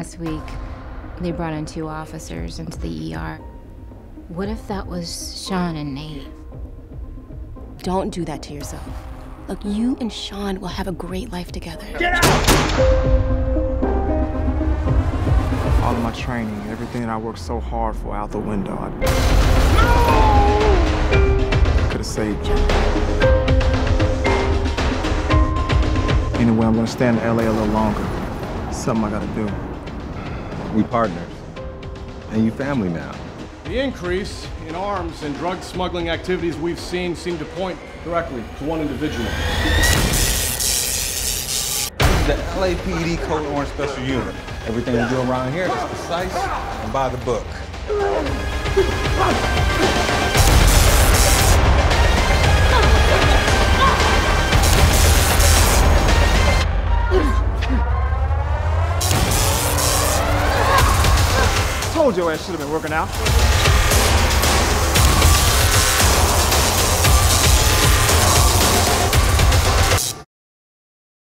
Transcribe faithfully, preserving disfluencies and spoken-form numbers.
last week, they brought in two officers into the E R. What if that was Sean and Nate? Don't do that to yourself. Look, you and Sean will have a great life together. Get out! All of my training, everything that I worked so hard for out the window. I no! could have saved you. Anyway, I'm gonna stay in L A a little longer. Something I gotta do. We partners. And you family now. The increase in arms and drug smuggling activities we've seen seem to point directly to one individual. This is the L A P D Code Orange Special Unit. Everything we do around here is precise and by the book. Told your ass should have been working out.